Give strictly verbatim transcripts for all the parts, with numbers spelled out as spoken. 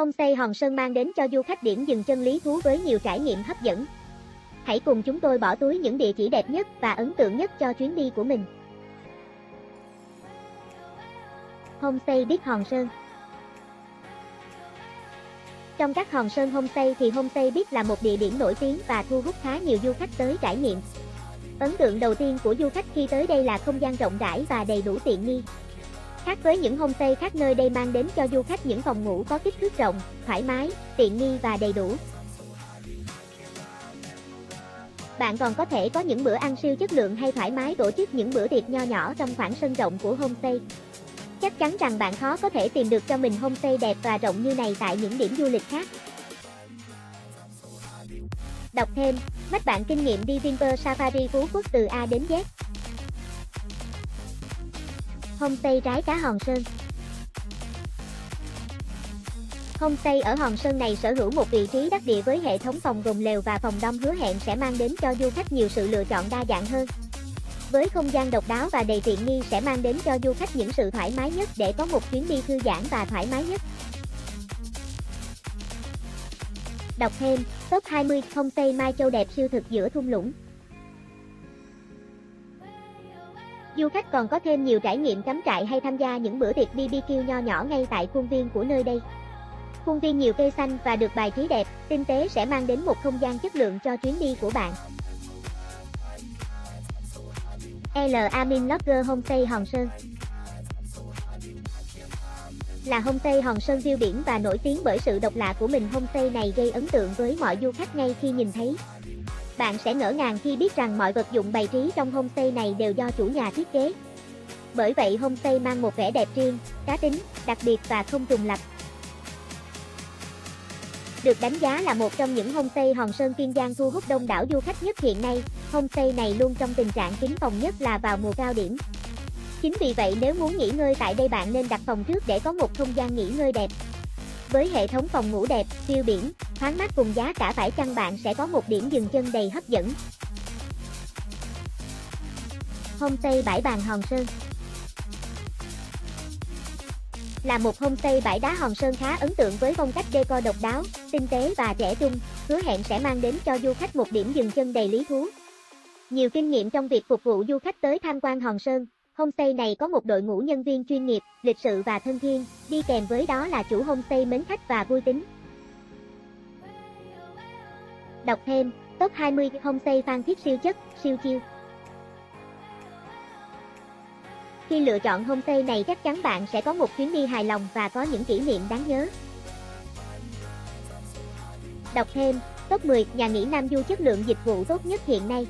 Homestay Hòn Sơn mang đến cho du khách điểm dừng chân lý thú với nhiều trải nghiệm hấp dẫn. Hãy cùng chúng tôi bỏ túi những địa chỉ đẹp nhất và ấn tượng nhất cho chuyến đi của mình. Homestay Beach Hòn Sơn. Trong các hòn sơn homestay thì Homestay Beach là một địa điểm nổi tiếng và thu hút khá nhiều du khách tới trải nghiệm. Ấn tượng đầu tiên của du khách khi tới đây là không gian rộng rãi và đầy đủ tiện nghi. Khác với những homestay khác, nơi đây mang đến cho du khách những phòng ngủ có kích thước rộng, thoải mái, tiện nghi và đầy đủ. Bạn còn có thể có những bữa ăn siêu chất lượng hay thoải mái tổ chức những bữa tiệc nho nhỏ trong khoảng sân rộng của homestay. Chắc chắn rằng bạn khó có thể tìm được cho mình homestay đẹp và rộng như này tại những điểm du lịch khác. Đọc thêm, mách bạn kinh nghiệm đi Vinpearl Safari Phú Quốc từ A đến Z. Homestay Rái Cá Hòn Sơn. Homestay ở Hòn Sơn này sở hữu một vị trí đắc địa với hệ thống phòng gồm lều và phòng đom hứa hẹn sẽ mang đến cho du khách nhiều sự lựa chọn đa dạng hơn. Với không gian độc đáo và đầy tiện nghi sẽ mang đến cho du khách những sự thoải mái nhất để có một chuyến đi thư giãn và thoải mái nhất. Đọc thêm, top hai mươi Homestay Mai Châu đẹp siêu thực giữa thung lũng. Du khách còn có thêm nhiều trải nghiệm cắm trại hay tham gia những bữa tiệc bê bê kiu nho nhỏ ngay tại khuôn viên của nơi đây. Khuôn viên nhiều cây xanh và được bài trí đẹp, tinh tế sẽ mang đến một không gian chất lượng cho chuyến đi của bạn. L Amin Lodge Homestay Hòn Sơn là homestay Hòn Sơn view biển và nổi tiếng bởi sự độc lạ của mình. Homestay này gây ấn tượng với mọi du khách ngay khi nhìn thấy. Bạn sẽ ngỡ ngàng khi biết rằng mọi vật dụng bày trí trong homestay này đều do chủ nhà thiết kế. Bởi vậy homestay mang một vẻ đẹp riêng, cá tính, đặc biệt và không trùng lặp. Được đánh giá là một trong những homestay Hòn Sơn Kiên Giang thu hút đông đảo du khách nhất hiện nay, homestay này luôn trong tình trạng kín phòng nhất là vào mùa cao điểm. Chính vì vậy nếu muốn nghỉ ngơi tại đây bạn nên đặt phòng trước để có một không gian nghỉ ngơi đẹp. Với hệ thống phòng ngủ đẹp, view biển, thoáng mát cùng giá cả phải chăng bạn sẽ có một điểm dừng chân đầy hấp dẫn. Homestay Bãi Bàn Hòn Sơn là một homestay bãi đá Hòn Sơn khá ấn tượng với phong cách decor độc đáo, tinh tế và trẻ trung, hứa hẹn sẽ mang đến cho du khách một điểm dừng chân đầy lý thú. Nhiều kinh nghiệm trong việc phục vụ du khách tới tham quan Hòn Sơn, homestay này có một đội ngũ nhân viên chuyên nghiệp, lịch sự và thân thiện, đi kèm với đó là chủ homestay mến khách và vui tính. Đọc thêm, top hai mươi Homestay Phan Thiết siêu chất, siêu chill. Khi lựa chọn homestay này chắc chắn bạn sẽ có một chuyến đi hài lòng và có những kỷ niệm đáng nhớ. Đọc thêm, top mười nhà nghỉ Nam Du chất lượng dịch vụ tốt nhất hiện nay.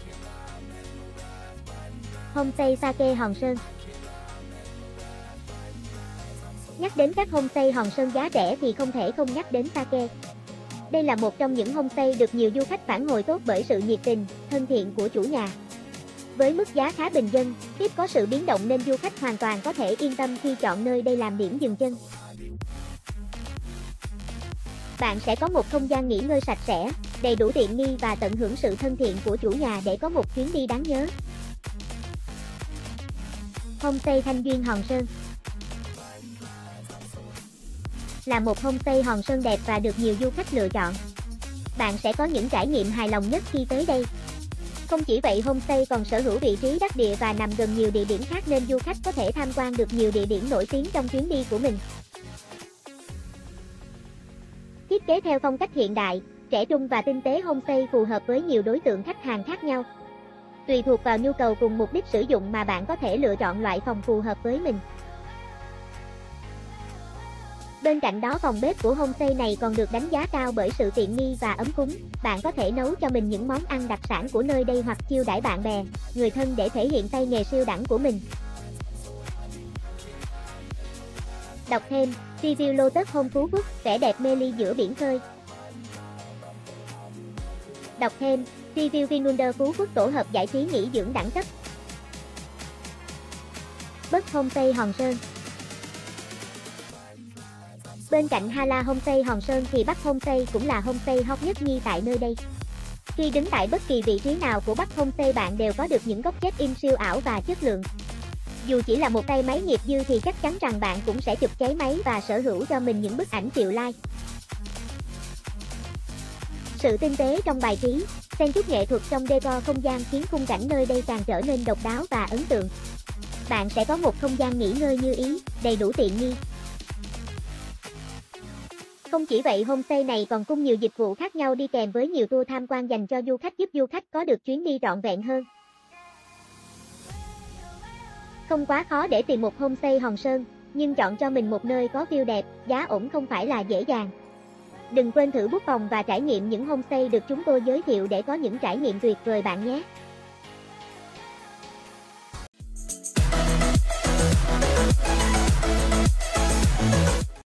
Homestay Sake Hòn Sơn. Nhắc đến các homestay Hòn Sơn giá rẻ thì không thể không nhắc đến Sake. Đây là một trong những homestay được nhiều du khách phản hồi tốt bởi sự nhiệt tình, thân thiện của chủ nhà. Với mức giá khá bình dân, ít có sự biến động nên du khách hoàn toàn có thể yên tâm khi chọn nơi đây làm điểm dừng chân. Bạn sẽ có một không gian nghỉ ngơi sạch sẽ, đầy đủ tiện nghi và tận hưởng sự thân thiện của chủ nhà để có một chuyến đi đáng nhớ. Homestay Thanh Duyên Hòn Sơn là một homestay Hòn Sơn đẹp và được nhiều du khách lựa chọn. Bạn sẽ có những trải nghiệm hài lòng nhất khi tới đây. Không chỉ vậy, homestay còn sở hữu vị trí đắc địa và nằm gần nhiều địa điểm khác nên du khách có thể tham quan được nhiều địa điểm nổi tiếng trong chuyến đi của mình. Thiết kế theo phong cách hiện đại, trẻ trung và tinh tế, homestay phù hợp với nhiều đối tượng khách hàng khác nhau. Tùy thuộc vào nhu cầu cùng mục đích sử dụng mà bạn có thể lựa chọn loại phòng phù hợp với mình. Bên cạnh đó, phòng bếp của homestay này còn được đánh giá cao bởi sự tiện nghi và ấm cúng. Bạn có thể nấu cho mình những món ăn đặc sản của nơi đây hoặc chiêu đãi bạn bè, người thân để thể hiện tay nghề siêu đẳng của mình. Đọc thêm, review Lotus Home Phú Quốc, vẻ đẹp mê ly giữa biển khơi. Đọc thêm, review Vinwonder Phú Quốc, tổ hợp giải trí nghỉ dưỡng đẳng cấp. Bắc Homestay Hòn Sơn. Bên cạnh Hala Homestay Hòn Sơn thì Bắc Homestay cũng là homestay hot nhất nghi tại nơi đây. Khi đứng tại bất kỳ vị trí nào của Bắc Homestay bạn đều có được những góc check-in siêu ảo và chất lượng. Dù chỉ là một tay máy nghiệp dư thì chắc chắn rằng bạn cũng sẽ chụp cháy máy và sở hữu cho mình những bức ảnh triệu like. Sự tinh tế trong bài trí, xen chút nghệ thuật trong decor không gian khiến khung cảnh nơi đây càng trở nên độc đáo và ấn tượng. Bạn sẽ có một không gian nghỉ ngơi như ý, đầy đủ tiện nghi. Không chỉ vậy, homestay này còn cung nhiều dịch vụ khác nhau đi kèm với nhiều tour tham quan dành cho du khách, giúp du khách có được chuyến đi trọn vẹn hơn. Không quá khó để tìm một homestay Hòn Sơn, nhưng chọn cho mình một nơi có view đẹp, giá ổn không phải là dễ dàng. Đừng quên thử book phòng và trải nghiệm những homestay được chúng tôi giới thiệu để có những trải nghiệm tuyệt vời bạn nhé.